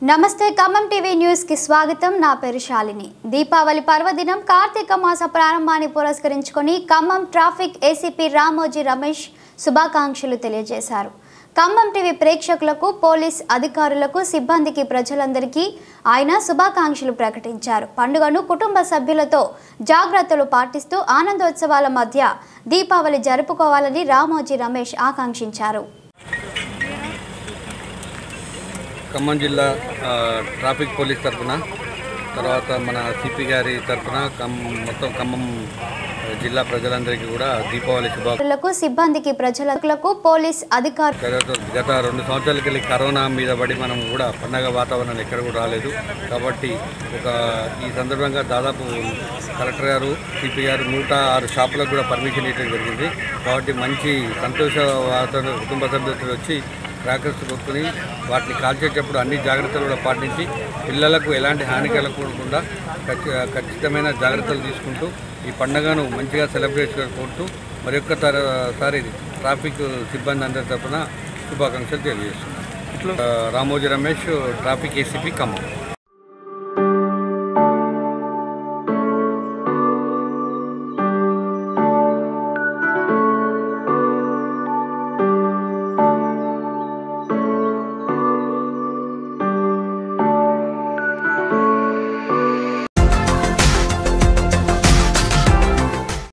నమస్తే Khammam TV news కి స్వాగతం। నా పేరు శాలిని। దీపావళి పర్వదినం కార్తీక మాస ప్రారంభాన్ని పురస్కరించుకొని ఖమ్మం ట్రాఫిక్ ఏసీపీ రామోజీ రమేష్ శుభాకాంక్షలు తెలియజేశారు। ఖమ్మం టీవీ ప్రేక్షకులకు, పోలీస్ అధికారులకు, సిబ్బందికి, ప్రజలందరికీ ఆయన శుభాకాంక్షలు ప్రకటించారు। పండుగను కుటుంబ సభ్యులతో జాగ్రత్తలు పాటిస్తూ ఆనందోత్సవాల మధ్య దీపావళి జరుపుకోవాలని రామోజీ రమేష్ ఆకాంక్షించారు। ఖమ్మం జిల్లా ట్రాఫిక్ పోలీస్ తరఫున తర్వాత మన సిపి గారి తరఫున మొత్తం ఖమ్మం జిల్లా ప్రజలందరికీ కూడా దీపావళి శుభాకాంక్షలు। సిబ్బందికి, ప్రజలకు, పోలీస్ అధికారులు గత 2 సంవత్సరాల కింద కరోనా మీద పడి మనం కూడా పండగ వాతావరణం ఎక్కడ కూడా రాలేదు కాబట్టి ఈ సందర్భంగా దాదాపు కలెక్టర్ గారు, సిపి గారు 106 షాపులకు కూడా పర్మిషన్ ఇవ్వడం జరిగింది కాబట్టి మంచి సంతోష వాతావరణం కుటుంబ సభ్యులతో వచ్చి క్రాకర్స్ కొట్టుకుని వాటిని కాల్చేటప్పుడు అన్ని జాగ్రత్తలు కూడా పాటించి పిల్లలకు ఎలాంటి హాని కలగకుండా ఖచ్చితమైన జాగ్రత్తలు తీసుకుంటూ ఈ పండుగను మంచిగా సెలబ్రేట్ చేసుకుంటూ మరొక్కసారి ట్రాఫిక్ సిబ్బంది అందరి తరఫున శుభాకాంక్షలు తెలియజేస్తున్నాను। Ramoji Ramesh, traffic ACP Khammam.